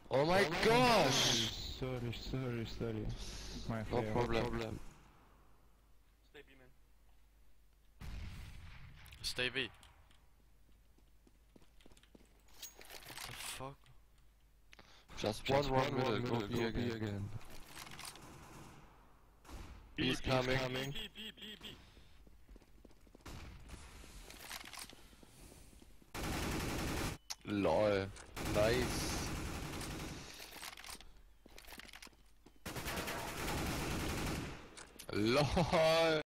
Oh my gosh! Sorry. My No fault. problem. Stay B, man. Stay B. What the fuck? Just one middle, go B again. B is coming. B. Lol. Nice. LOL.